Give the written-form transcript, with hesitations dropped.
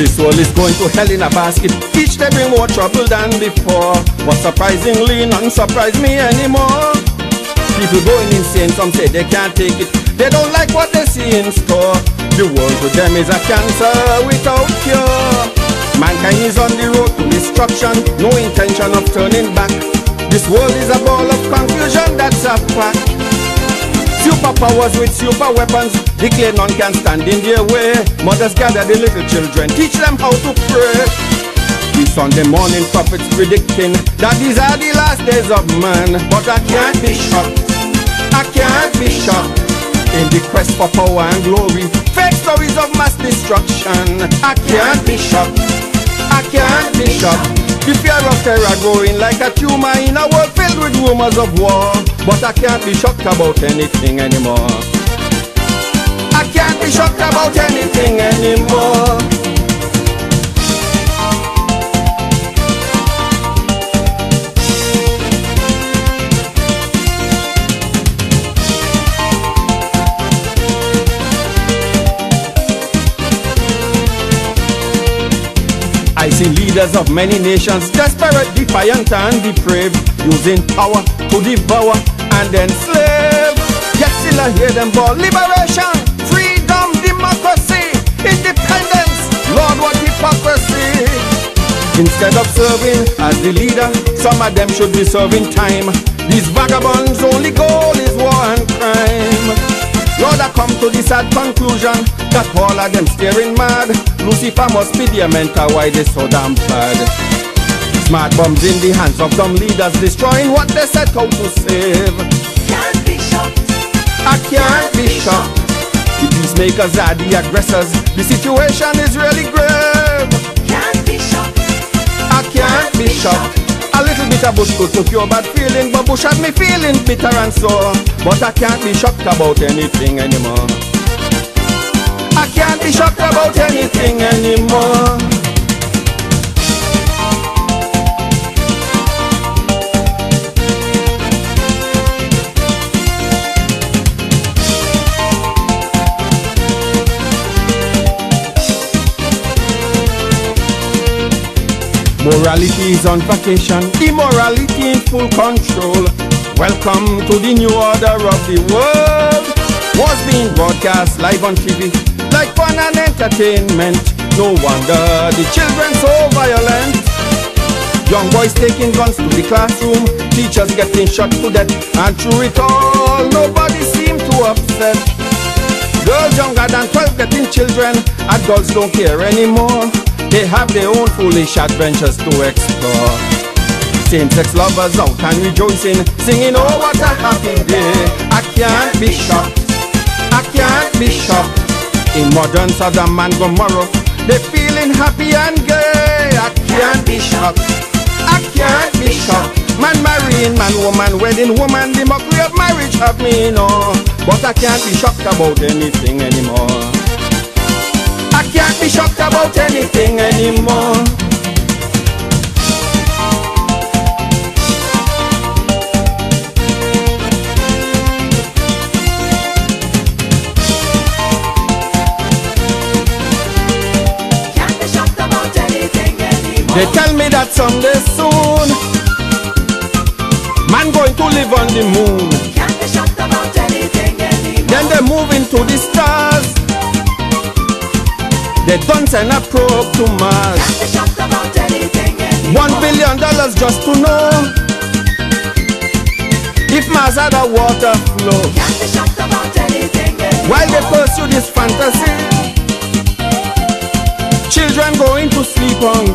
This world is going to hell in a basket. Each day bring more trouble than before. But surprisingly, none surprise me anymore. People going insane, some say they can't take it. They don't like what they see in store. The world to them is a cancer without cure. Mankind is on the road to destruction, no intention of turning back. This world is a ball of confusion, that's a fact. Superpowers with super weapons declare none can stand in their way. Mothers gather the little children, teach them how to pray. The Sunday morning prophets predicting that these are the last days of man. But I can't be shocked, I can't be shocked. In the quest for power and glory, fake stories of mass destruction. I can't be shocked, I can't be shocked. The fear of terror growing like a tumor in a world filled with rumors of war. But I can't be shocked about anything anymore. I can't be shocked about anything anymore. I see leaders of many nations, desperate, defiant and depraved, using power to devour and enslave. Yet still I hear them call liberation, freedom, democracy, independence. Lord, what hypocrisy! Instead of serving as the leader, some of them should be serving time. These vagabonds' only goal is war and crime. Lord, I come to the sad conclusion that all of them staring mad. Lucifer must be their mentor, why they so damn bad. Smart bombs in the hands of dumb leaders, destroying what they set out to save. Can't be shocked, I can't be shocked. The peacemakers are the aggressors. The situation is really grave. can't be shocked, I can't be shocked. A little bit of bush could cure bad feeling, but bush had me feeling bitter and sore. But I can't be shocked about anything anymore. I can't be shocked about anything anymore. Morality is on vacation, immorality in full control. Welcome to the new order of the world. Wars being broadcast live on TV, like fun and entertainment. No wonder the children so violent. Young boys taking guns to the classroom, teachers getting shot to death. And through it all, nobody seemed to upset. Girls younger than 12 getting children, adults don't care anymore. They have their own foolish adventures to explore. Same-sex lovers out and rejoicing, singing, oh what a happy day. I can't be shocked, I can't be shocked. In modern Sodom and Gomorrah, they feeling happy and gay. I can't be shocked, I can't be shocked. Man marrying man, woman wedding woman, the mockery of marriage have me know. But I can't be shocked about anything anymore. I can't be shocked about anything anymore. can't be shocked about anything anymore. They tell me that someday soon man going to live on the moon. Can't be shocked about anything anymore. Then they move into the stars. They don't send a probe to Mars. Can't be shocked about anything anymore. $1 billion just to know if Mars had a water flow. Can't be shocked about anything anymore. While they pursue this fantasy, children going to sleep hungry.